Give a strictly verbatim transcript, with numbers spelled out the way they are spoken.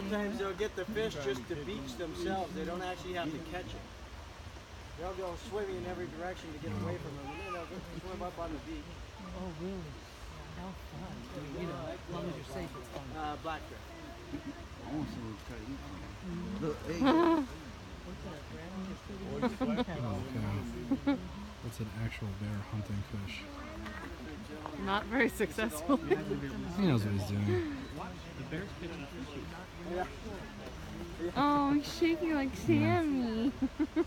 times they'll get the fish just to beach themselves. They don't actually have to catch it. They'll go swimming in every direction to get away from them, and then they'll go swim up on the beach. Oh, really? How fun. I mean, you know, as long as you're safe, it's fun. Uh, blackfish. Look, hey. That's an actual bear hunting fish. Not very successful. He knows what he's doing. Oh, he's shaking like Sammy.